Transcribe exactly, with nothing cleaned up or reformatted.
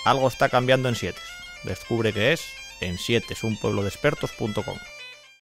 algo está cambiando en Sietes. Descubre qué es en sietes un pueblo de expertos punto com.